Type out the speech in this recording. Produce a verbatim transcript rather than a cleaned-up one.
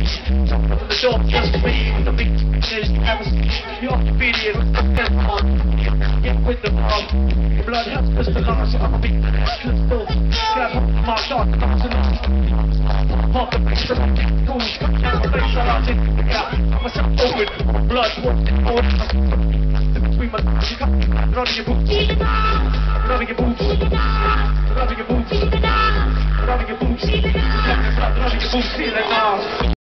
Jump up in the door, just me. The big is have a you're obedient. Get with the mob. Your blood helps us to last. I'm a big crystal. Grab my shot, comes in. Pop the face from the tools. Come down the face, I'll take it out. Myself open. Blood walking forward. Between my legs, you come. Rubbing your boots. Rubbing your boots. Rubbing your boots. Rubbing your boots. Rubbing your boots. Rubbing your boots. See that now.